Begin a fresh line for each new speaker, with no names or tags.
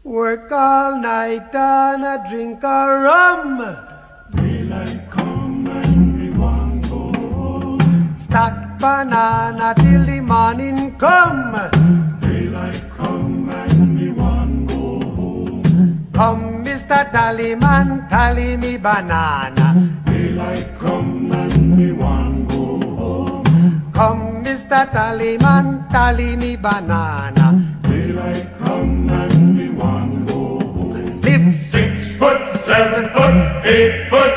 Work all night and a drink a rum.
Daylight come and we want go home.
Stack banana till the morning come.
Daylight come and we want go home.
Come, Mr. Tallyman, tally me banana.
Daylight come and we want go home.
Come, Mr. Tallyman, tally me banana.
Daylight come and we want go home.
Live
6 foot, 7 foot, 8 foot.